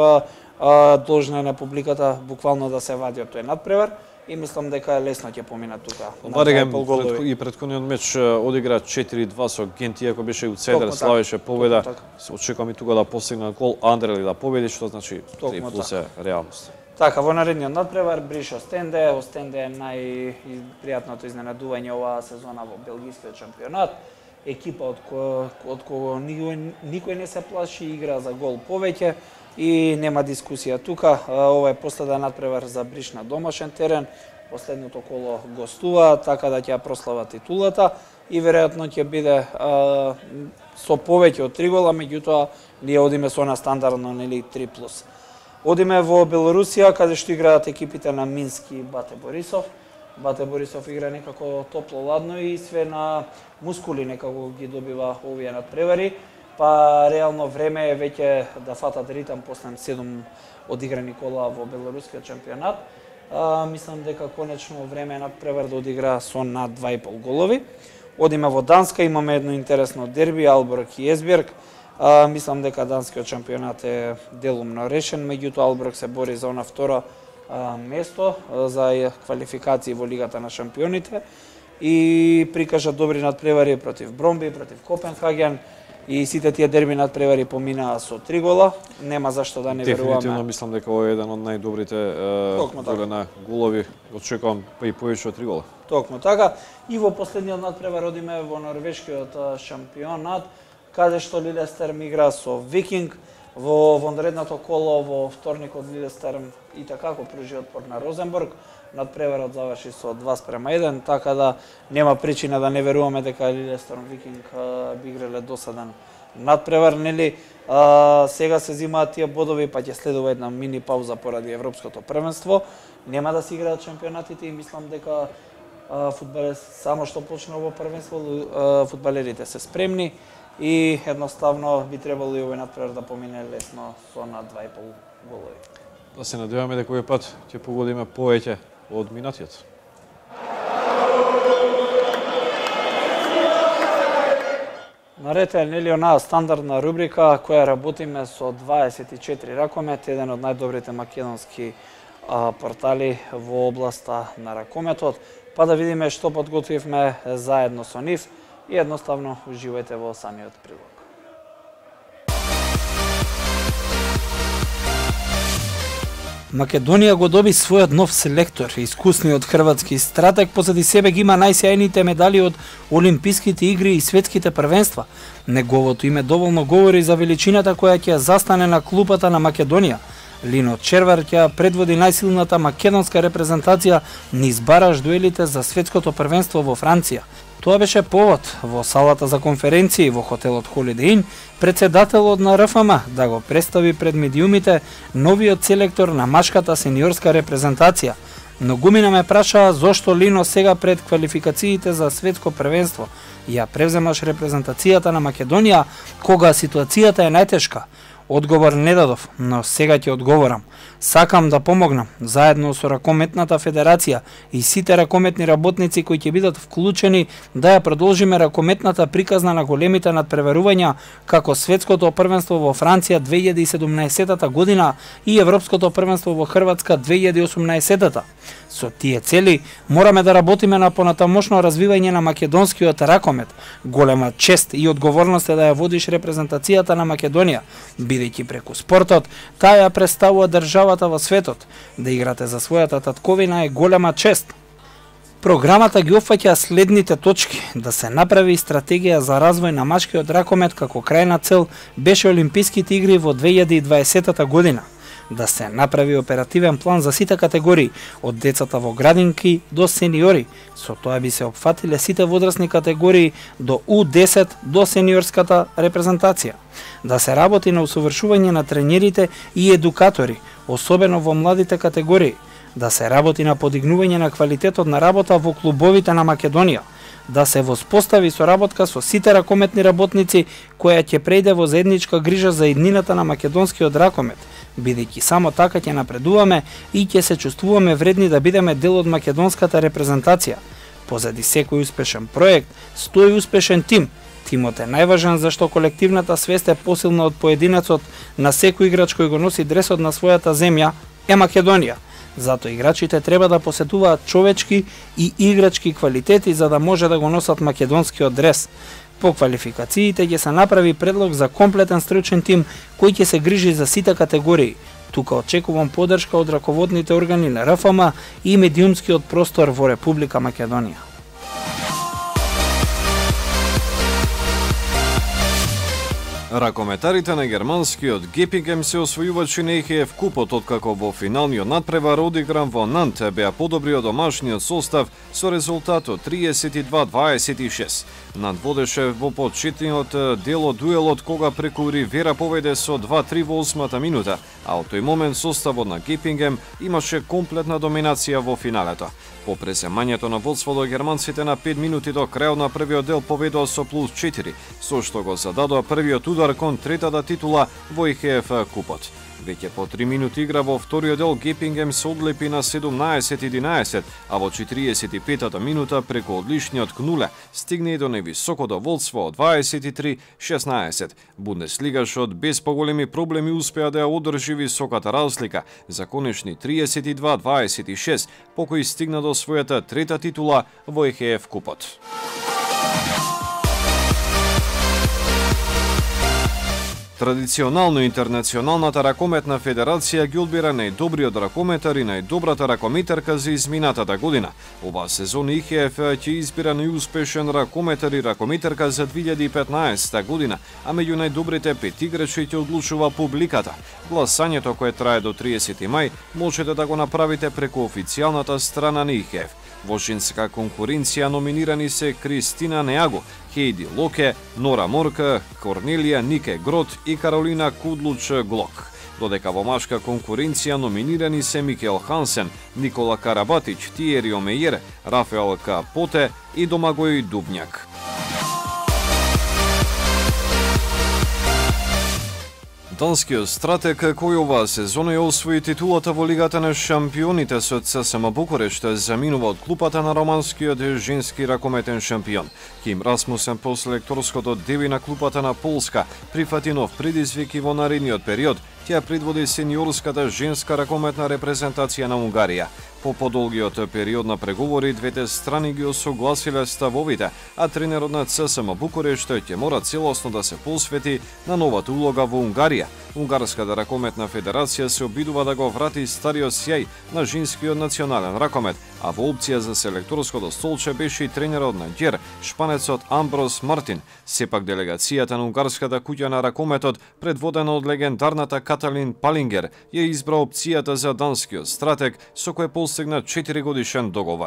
меѓутоа должна е на публиката буквално да се вади од тој надпревар и мислам дека лесно ќе поминат тука. Вареген пред, и предходниот меч одигра четири-два со Гент, иако беше утседер, славеше победа. Се очекувам и тука да постигне гол, Андерлехт да победи, што значи три плюс е реалност. Така, во наредниот надпревар Бриш Остенде, Остенде е најпријатното изненадување оваа сезона во белгискиот шампионат. Екипа од кој, од кој никој, никој не се плаши, игра за гол повеќе и нема дискусија тука. Ова е последен надпревар за Бриш на домашен терен. Последното коло гостува, така да ќе прослава титулата и веројатно ќе биде а, со повеќе од три гола, меѓутоа ние одиме со на стандардно нели три плюс. Одиме во Белорусија, каде што играат екипите на Мински и Бате Борисов. Бате Борисов игра некако топло-ладно и све на мускули некако ги добива овие надпревари. Па реално време е веќе да фатат ритам после седум одиграни кола во белорускиот шампионат. А, мислам дека конечно време е надпревар да одигра со над два и пол голови. Одиме во Данска, имаме едно интересно дерби, Алборг и Есберг. А, мислам дека данскиот шампионат е делумно решен, меѓутоа Алборг се бори за она втора а, место а, за квалификации во Лигата на шампионите и прикажа добри надпревари против Бромби, против Копенхаген и сите тие дерби надпревари поминаа со три гола. Нема зашто да не веруваме. Дефинитивно мислам дека ова е еден од најдобрите голе на голови. Очекувам па и повеќе од три гола. Токму така. И во последниот надпревар одиме во норвешкиот шампионат, каде што Лилестерм игра со Викинг. Во вонредното коло во вторникот Лилестерм и така пружи отпор на Розенбург. Надпреварот заврши со два спрема еден, така да нема причина да не веруваме дека Лилестерм Викинг би играле досаден надпревар, нели? А, сега се земаат тие бодови, па ќе следува една мини пауза поради европското првенство. Нема да се играат шампионатите и мислам дека фудбалер само што почна во првенство, фудбалерите се спремни и едноставно би требало и овој натпревар да помине лесно со на два и пол голови. Да се надеваме дека овој пат ќе погодиме повеќе од минатиот. Наред е нели онаа стандардна рубрика која работиме со дваесет и четири ракомет, еден од најдобрите македонски а, портали во областа на ракометот, па да видиме што подготвивме заедно со нив и едноставно уживајте во самиот прилог. Македонија го доби својот нов селектор, искусниот хрватски стратег позади себе ги има најсјајните медали од Олимписките игри и светските првенства. Неговото име доволно говори за величината која ќе застане на клупата на Македонија. Лино Червар ќе предводи најсилната македонска репрезентација низ бараж дуелите за светското првенство во Франција. Тоа беше повод во салата за конференции во хотелот Holiday Inn, председателот на Р Ф М да го представи пред медиумите новиот селектор на машката сениорска репрезентација. Многумина ме прашаа зошто Лино сега пред квалификациите за светско првенство ја превземаш репрезентацијата на Македонија кога ситуацијата е најтешка. Одговор не дадов, но сега ќе одговорам. Сакам да помогнам, заедно со Ракометната федерација и сите ракометни работници кои ќе бидат вклучени да ја продолжиме ракометната приказна на големите надпреварувања како светското првенство во Франција две илјади и седумнаесетта година и Европското првенство во Хрватска две илјади и осумнаесетта. Со тие цели мораме да работиме на понатамошно развивање на македонскиот ракомет. Голема чест и одговорност е да ја водиш репрезентацијата на Македонија, бидејќи преку спортот таа ја представува државата во светот. Да играте за својата татковина е голема чест. Програмата ги опфаќа следните точки: да се направи стратегија за развој на машкиот ракомет како крајна цел беше Олимписките игри во две илјади и дваесетта година. Да се направи оперативен план за сите категории, од децата во градинки до сениори. Со тоа би се опфатиле сите возрастни категории до У десет до сениорската репрезентација. Да се работи на усовршување на тренерите и едукатори, особено во младите категории. Да се работи на подигнување на квалитетот на работа во клубовите на Македонија. Да се воспостави соработка со сите ракометни работници која ќе прејде во заедничка грижа за иднината на македонскиот ракомет, бидејќи само така ќе напредуваме и ќе се чувствуваме вредни да бидеме дел од македонската репрезентација. Позади секој успешен проект стои успешен тим. Тимот е најважен зашто колективната свест е посилна од поединецот. На секој играч кој го носи дресот на својата земја е Македонија. Зато играчите треба да посетуваат човечки и играчки квалитети за да може да го носат македонскиот дрес. По квалификациите ќе се направи предлог за комплетен стручен тим кој ќе се грижи за сите категории. Тука очекувам поддршка од раководните органи на Р Ф М и медиумскиот простор во Република Македонија. Ракометарите на германскиот Гепингем се освојувачи на И Х Ф купот, откако во финалниот надпревар одигран во Нант беа подобри од домашниот состав со резултатот триесет и два дваесет и шест. Нант водеше во почетниот дел од дуелот кога преку Ривера поведе со два три во осмата минута, а од тој момент составот на Гепингем имаше комплетна доминација во финалето. По преземањето на водството германците на пет минути до крајот на првиот дел поведоа со плюс четири, со што го зададоа првиот удар кон третата титула во И Х Ф купот. Веќе по три минути игра во вториот дел Гепингем се одлепи на седумнаесет единаесет, а во четириесет и петата минута преку одличниот Кнуле стигне до невисокото водство од дваесет и три шеснаесет. Бундеслигашот без поголеми проблеми успеа да ја одржи високата разлика за конечни триесет и два дваесет и шест, по кој стигна до својата трета титула во И Х Ф купот. Традиционално Интернационалната ракометна федерација ги одбира најдобриот ракометар и најдобрата ракометарка за изминатата година. Оваа сезона И Х Ф ќе избира најуспешен ракометар и ракометарка за две илјади и петнаесетта година, а меѓу најдобрите пет играчи ќе одлучува публиката. Гласањето кое трае до триесети мај можете да го направите преку официјалната страна на И Х Ф. Во женска конкуренција номинирани се Кристина Неаго, Хейди Локе, Нора Морка, Корнелија Нике Грот и Каролина Кудлуч Глок. додека во машка конкуренција номинирани се Микел Хансен, Никола Карабатич, Тиери Омејер, Рафаел Капоте и Домагој Дубњак. Данскиот стратег кој оваа сезона ја освои титулата во Лигата на шампионите со ЦСМА Букурешт заминува од клупата на романскиот женски ракометен шампион. Ким Расмусен по селекторското деби на клупата на Полска прифати нов предизвик и во наредниот период ќе предводи сениорската женска ракометна репрезентација на Унгарија. По подолгиот период на преговори, двете страни ги осогласиле ставовите, а тренерот на ЦСМА Букурешт ќе мора целосно да се посвети на новата улога во Унгарија. Унгарската ракометна федерација се обидува да го врати стариот сјај на женскиот национален ракомет, а во опција за селекторското столче беше и тренерот на ѓер, шпанецот Амброс Мартин. Сепак делегацијата на унгарската куќа на ракометот, предводена од легендарната Каталин Палингер, ја избра опцијата за данскиот стратег, со кој постигна четири годишен договор.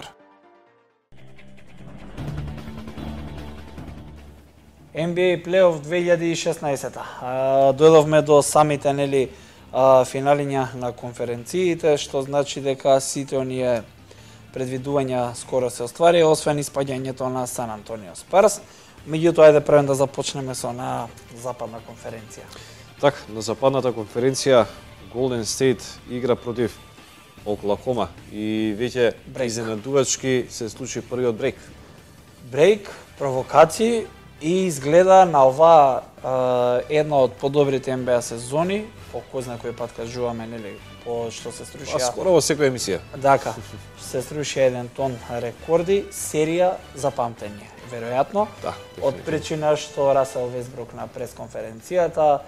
Н Б А плейоф две илјади и шеснаесета. Дојдовме до самите нели финалиња на конференциите, што значи дека сите оние предвидувања скоро се оствари, освен испаѓањето на Сан Антонио Спарс. Меѓутоа, ајде првен да започнеме со на западна конференција. Так, на западната конференција Голден Стейт игра против Оклахома и веќе изненадувачки се случи првиот брейк. Брейк, провокации и изгледа на ова една од подобрите Н Б А сезони, по кој знае кој пат кажуваме, нели, по што се струшија. А скоро во секоја емисија. Дака, се струшија еден тон рекорди, серија за памтење. Веројатно, да, од причина што Расел Весбрук на пресконференцијата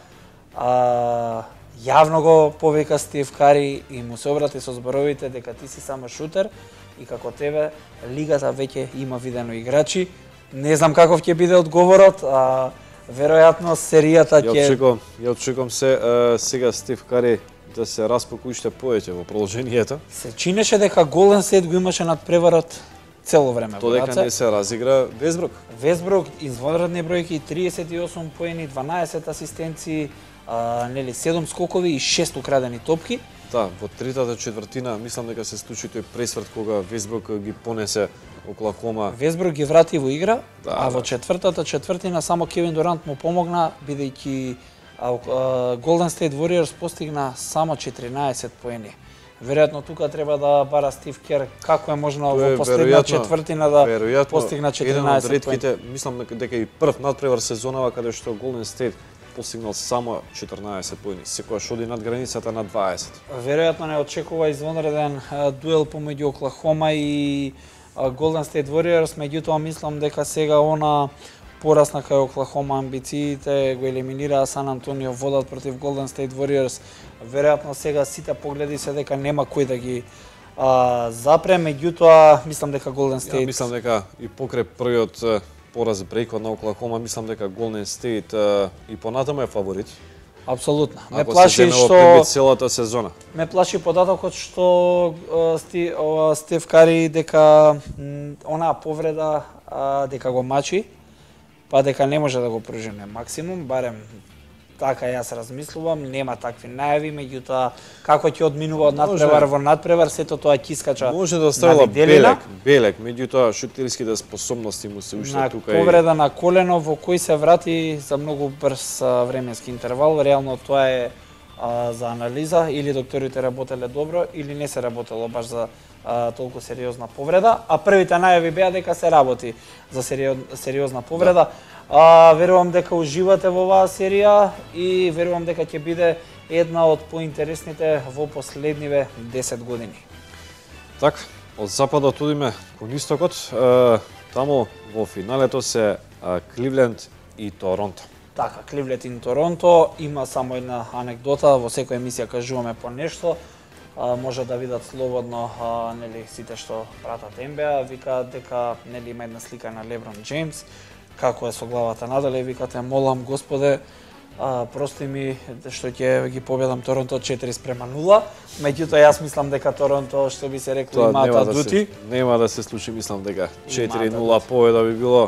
а, јавно го повика Стив Кари и му се обрати со зборовите дека ти си само шутер и како тебе лигата веќе има видено играчи. Не знам каков ќе биде одговорот, а веројатно серијата ќе... Ја очекувам, ја очекувам се а, сега Стив Кари да се распоку уште повеќе во продолжението. Се чинеше дека Голден Стейт го имаше надпреварот цело време. Тоа дека не се разигра Весбрук. Весбрук извонредни бројки, триесет и осум поени, дванаесет асистенции, а, нели седум скокови и шест украдени топки. Да, во третата четвртина мислам дека се случи тој пресврт кога Весбрук ги понесе Оклахома. Весбрук ги врати во игра, да, а во да. четвртата четвртина само Кевин Дурант му помогна, бидејќи Голден Стейт Warriors постигна само четиринаесет поени. Веројатно тука треба да бара Стив Кер како е можно во последна четвртина да постигна четиринаесет поени. Еден од ретките, мислам дека и прв надпревар сезонава каде што Голден Стейт постигнал само четирнаесет поени, секогаш оди над границата на дваесет. Веројатно не очекува извонреден дуел помеѓу Оклахома и Golden State Warriors, меѓутоа мислам дека сега она порасна кај Оклахома амбициите, го елиминираа Сан Антонио, водат против Golden State Warriors. Веројатно сега сите погледи се дека нема кој да ги а, запре, меѓутоа мислам дека Golden State... Ја мислам дека и покрај првиот пораз брейкот на Оклахома, мислам дека Golden State а, и понатаму е фаворит. Апсолутно. Ме Ако плаши се што целата сезона. Ме плаши податокот што Сти, о, Стив Кари дека онаа повреда а, дека го мачи, па дека не може да го прожене максимум, барем така јас размислувам, нема такви најави, меѓутоа како ќе одминува од надпревар во надпревар, сето тоа ќе искача. Може да оставила белек, белек, меѓутоа шутерските способности му се уште на тука. Повреда и... на колено во кој се врати за многу брз временски интервал, реално тоа е а, за анализа, или докторите работеле добро, или не се работело баш за а, толку сериозна повреда, а првите најави беа дека се работи за сериозна повреда. Да. А, верувам дека уживате во оваа серија и верувам дека ќе биде една од поинтересните во последниве десет години. Так, од западот одиме кон истокот. Е, таму во финалето се е, Кливленд и Торонто. Така, Кливленд и Торонто, има само една анекдота, во секоја емисија кажуваме по нешто. А, може да видат слободно а, нели сите што пратат Н Б А, викаат дека нели има една слика на Леброн Джеймс, како е со главата надале, викате молам Господе, а, прости ми што ќе ги победам Торонто четири спрема нула, меѓутоа јас мислам дека Торонто, што би се рекло, имаат адути. Да нема да се случи, мислам дека четири нула победа би било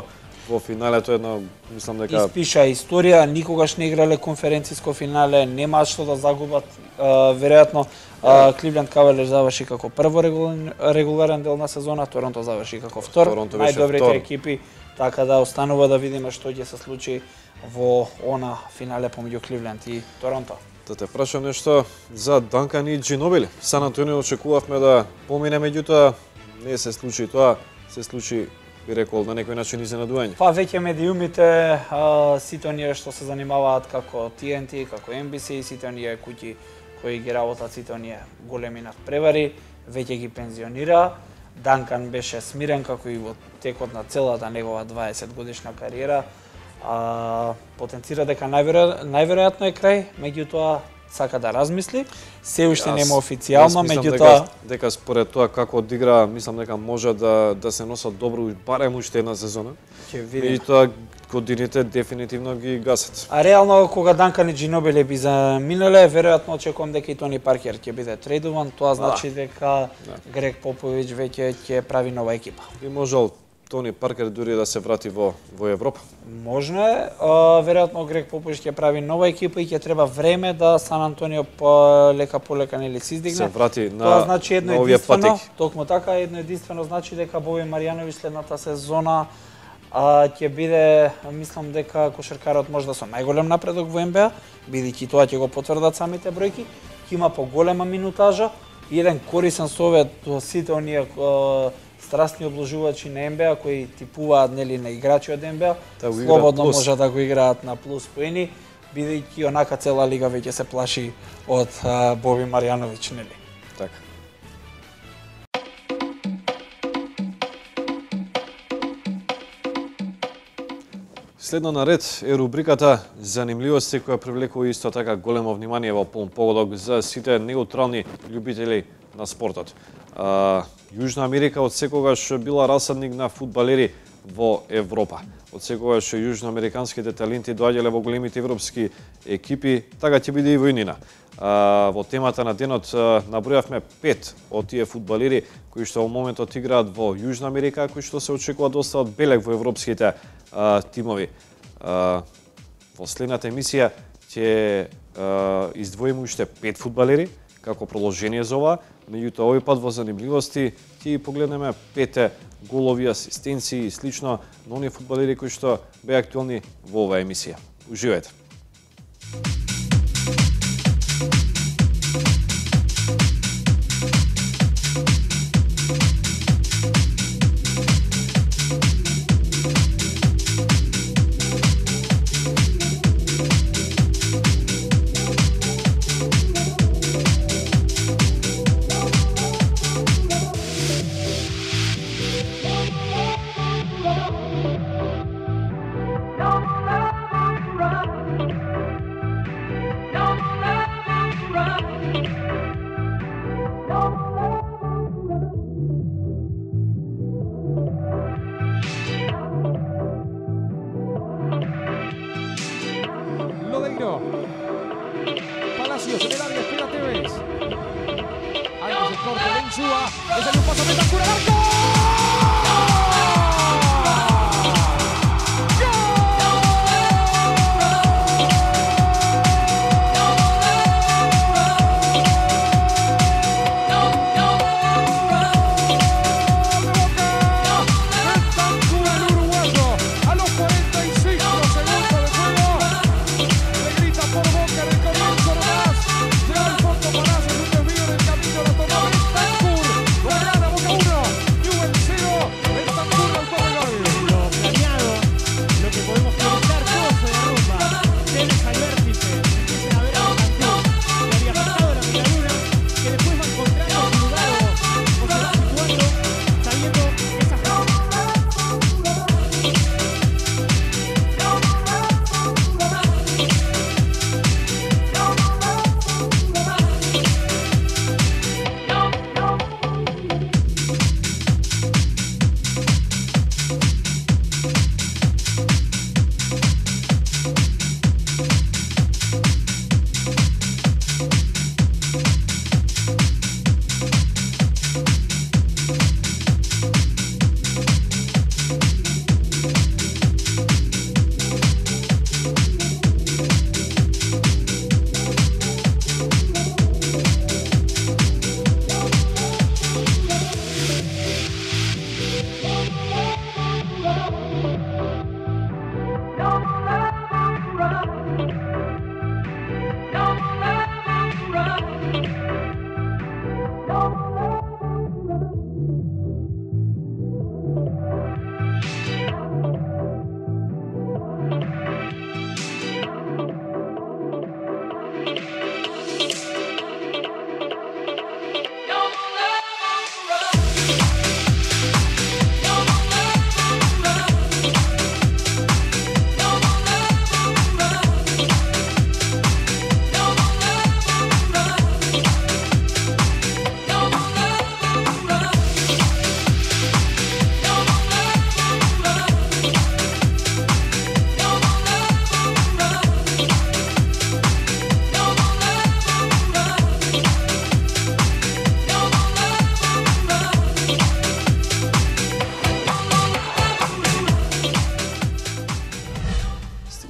во финалето едно, мислам дека Испиша историја, никогаш не играле конференциско финале, немаат што да загубат. А, веројатно Кливленд Кавалерс заврши како прво регуларен, регуларен дел на сезона, Торонто заврши како втор. Торонто беше Најдобрите втор. екипи, така да останува да видиме што ќе се случи во она финале помеѓу Кливленд и Торонто. Да те прашам нешто за Данкан и Джинобили. Сан Антонио очекувавме да помине, меѓутоа не се случи тоа, се случи, би рекол, на некој начин изненадување. Па веќе медиумите, а, сите оние што се занимаваат како Ти Ен Ти, како Ен Би Си, сите оние куќи кои ги работат, сите оние големи надпревари, веќе ги пензионира. Данкан беше смирен како и во текот на целата негова дваесет годишна кариера. А, потенцира дека најверојатно, најверојатно е крај, меѓутоа сака да размисли. Се уште нема официјално, меѓутоа дека, дека според тоа како одигра, мислам дека може да да се носат добро барем уште една сезона. ќе видиме. Меѓутоа годините дефинитивно ги гасат. А реално кога Данкан и Джинобили би заминале, веројатно очекувам дека и Тони Паркер ќе биде трейдуван, тоа значи дека Грег Поповиќ веќе ќе прави нова екипа. И можел Тони Паркер дури да се врати во во Европа. Можно е, а, веројатно Грег Поповиќ ќе прави нова екипа и ќе треба време да Сан Антонио полека полека нели се издигне. Се врати на Тоа значи едно на овие единствено, патеки. токму така едно единствено значи дека Боби Маријановиќ следната сезона а, ќе биде, мислам дека кошаркарот може да со најголем напредок во Ен Бе А, бидејќи тоа ќе го потврдат самите бројки, ќе има поголема минутажа и еден корисен совет до сите оние а, страстни обложувачи на Ен Бе А кои типуваат нели на играчи од Ен Бе А, Да го играат слободно плюс. може да го играат на плюс поени, бидејќи онака цела лига веќе се плаши од а, Боби Маријановиќ, нели? Така. Следно на ред е рубриката Занимливости, која привлекува исто така големо внимание во полн погодок за сите неутрални љубители на спортот. А, Јужна Америка од секогаш била расадник на фудбалери во Европа. Од секогаш јужноамериканските таленти доаѓале во големите европски екипи, така ќе биде и во иднина. А, во темата на денот а, набројавме пет од тие фудбалери кои што во моментот играат во Јужна Америка, кои што се очекува доста од белег во европските а, тимови. А, во следната емисија ќе а, издвоиме уште пет фудбалери како продолжение за ова, меѓутоа овој пат во занимливости ќе погледнеме пете голови, асистенции и слично на оние фудбалери кои што беа актуелни во оваа емисија. Уживајте. Lodeiro. Palacios en el área, espera Tevez. Antes el corte de Insúa. Le salió un paso espectacular al arco.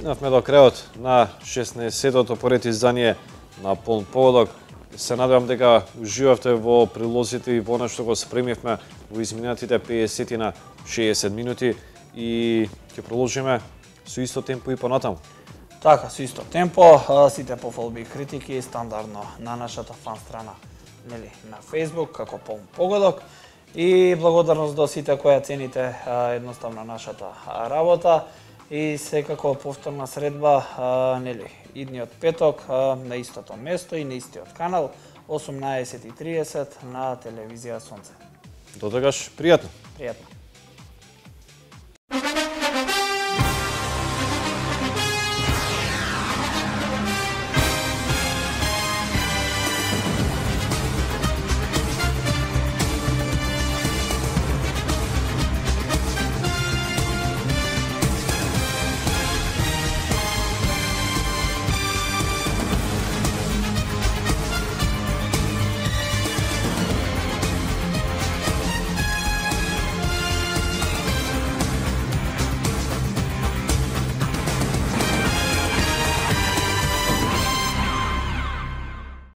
Стигнавме до крајот на шеснаесеттото поред издание на Полн погодок. Се надевам дека уживавте во прилозите и во она што го спремивме во изминатите педесет на шеесет минути и ќе продолжиме со исто темпо и понатаму. Така, со исто темпо, сите пофалби и критики стандардно на нашата фан страна, нели, на Facebook како Полн погодок. И благодарност до сите кои цените едноставно нашата работа и секако повторна средба, нели, идниот петок на истото место и на истиот канал осумнаесет и тридесет на телевизија Сонце. До тогаш, пријатно. Пријатно.